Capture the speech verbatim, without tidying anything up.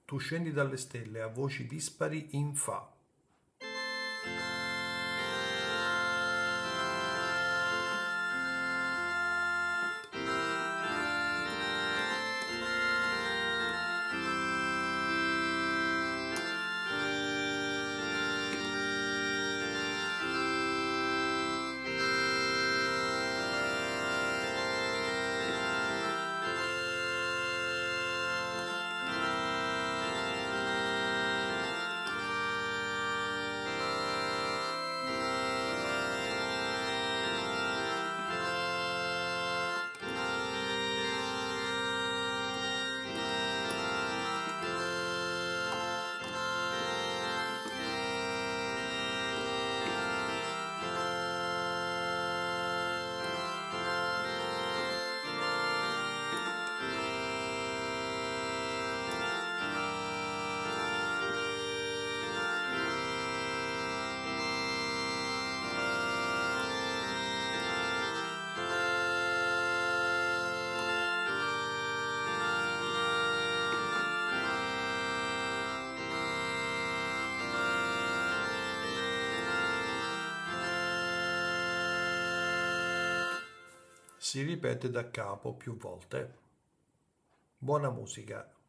Tu scendi dalle stelle a voci dispari in Fa. Si ripete da capo più volte. Buona musica.